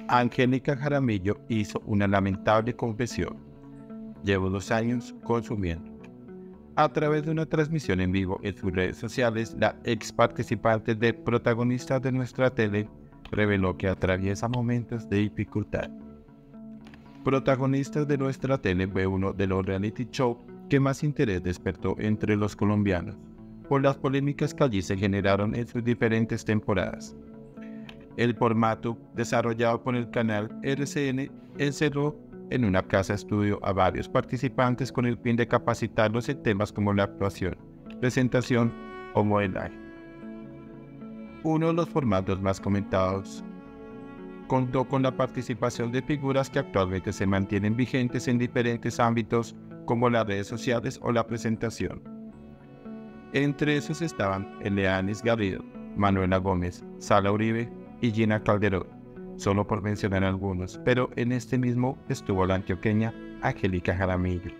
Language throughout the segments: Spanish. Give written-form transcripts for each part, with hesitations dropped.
Angélica Jaramillo hizo una lamentable confesión. Llevo 2 años consumiendo. A través de una transmisión en vivo en sus redes sociales, la ex participante de Protagonistas de Nuestra Tele reveló que atraviesa momentos de dificultad. Protagonistas de Nuestra Tele fue uno de los reality shows que más interés despertó entre los colombianos, por las polémicas que allí se generaron en sus diferentes temporadas. El formato, desarrollado por el canal RCN, encerró en una casa estudio a varios participantes con el fin de capacitarlos en temas como la actuación, presentación o modelaje. Uno de los formatos más comentados contó con la participación de figuras que actualmente se mantienen vigentes en diferentes ámbitos como las redes sociales o la presentación. Entre esos estaban Eleanis Garrido, Manuela Gómez, Sala Uribe y Gina Calderón, solo por mencionar algunos, pero en este mismo estuvo la antioqueña Angélica Jaramillo.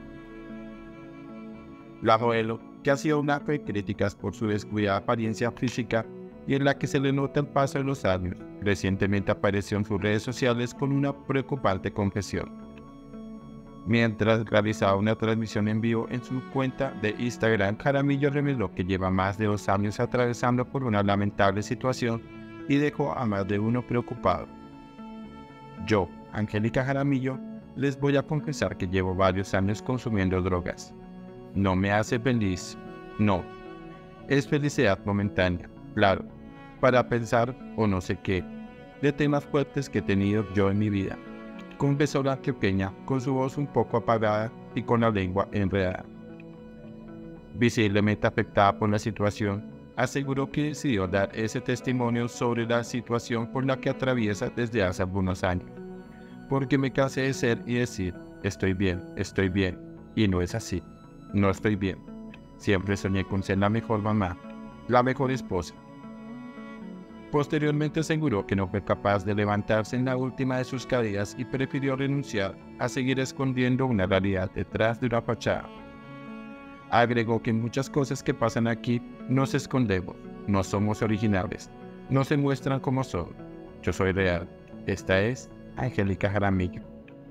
La modelo, que ha sido un arco de críticas por su descuidada apariencia física y en la que se le nota el paso de los años, recientemente apareció en sus redes sociales con una preocupante confesión. Mientras realizaba una transmisión en vivo en su cuenta de Instagram, Jaramillo reveló que lleva más de 2 años atravesando por una lamentable situación y dejó a más de uno preocupado. Yo, Angélica Jaramillo, les voy a confesar que llevo varios años consumiendo drogas. No me hace feliz, no. Es felicidad momentánea, claro, para pensar o no sé qué, de temas fuertes que he tenido yo en mi vida, confesó la antioqueña con su voz un poco apagada y con la lengua enredada. Visiblemente afectada por la situación, aseguró que decidió dar ese testimonio sobre la situación por la que atraviesa desde hace algunos años. Porque me cansé de ser y decir, estoy bien, y no es así, no estoy bien. Siempre soñé con ser la mejor mamá, la mejor esposa. Posteriormente aseguró que no fue capaz de levantarse en la última de sus caídas y prefirió renunciar a seguir escondiendo una realidad detrás de una fachada. Agregó que muchas cosas que pasan aquí nos escondemos, no somos originales, no se muestran como son. Yo soy real. Esta es Angélica Jaramillo.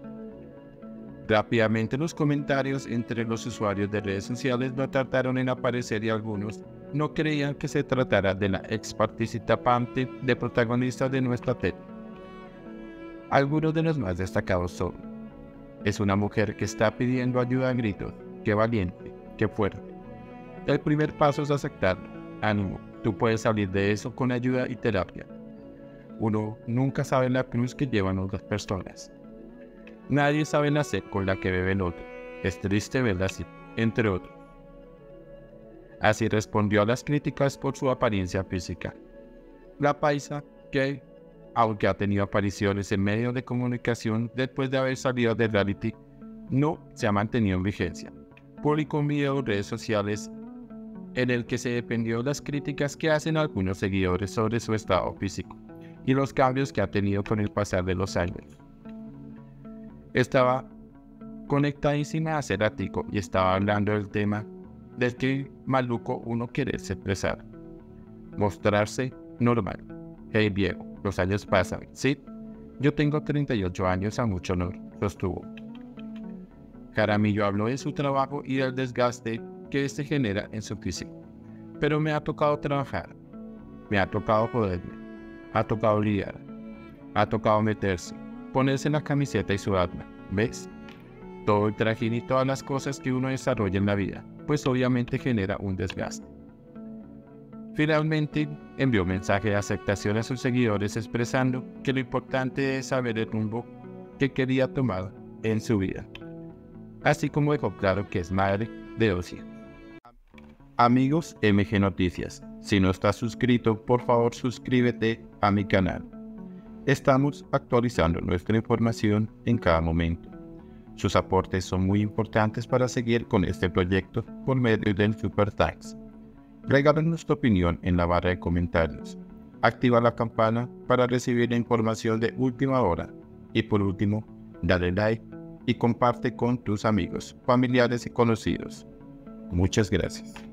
Rápidamente los comentarios entre los usuarios de redes sociales no tardaron en aparecer y algunos no creían que se tratara de la ex participante de Protagonistas de Nuestra Tele. Algunos de los más destacados son: es una mujer que está pidiendo ayuda a gritos, qué valiente, qué fuerte. El primer paso es aceptarlo. Ánimo, tú puedes salir de eso con ayuda y terapia. Uno nunca sabe la cruz que llevan otras personas. Nadie sabe la sed con la que bebe el otro. Es triste verla así, entre otros. Así respondió a las críticas por su apariencia física. La paisa, que, aunque ha tenido apariciones en medios de comunicación después de haber salido de reality, no se ha mantenido en vigencia. Publicó un video en redes sociales en el que se defendió de las críticas que hacen algunos seguidores sobre su estado físico y los cambios que ha tenido con el pasar de los años. Estaba conectadísima hace ratico y estaba hablando del tema del que maluco uno quiere expresar. Mostrarse normal. Hey viejo, los años pasan, ¿sí? Yo tengo 38 años a mucho honor, sostuvo. Jaramillo habló de su trabajo y del desgaste que este genera en su físico. Pero me ha tocado trabajar, me ha tocado joderme, ha tocado lidiar, ha tocado meterse, ponerse en la camiseta y sudarla, ¿ves? Todo el trajín y todas las cosas que uno desarrolla en la vida, pues obviamente genera un desgaste. Finalmente, envió mensaje de aceptación a sus seguidores expresando que lo importante es saber el rumbo que quería tomar en su vida. Así como dejó claro que es madre de 2 hijos. Amigos MG Noticias, si no estás suscrito, por favor suscríbete a mi canal. Estamos actualizando nuestra información en cada momento. Sus aportes son muy importantes para seguir con este proyecto por medio del Super Thanks. Regálanos tu opinión en la barra de comentarios. Activa la campana para recibir la información de última hora. Y por último, dale like y comparte con tus amigos, familiares y conocidos. Muchas gracias.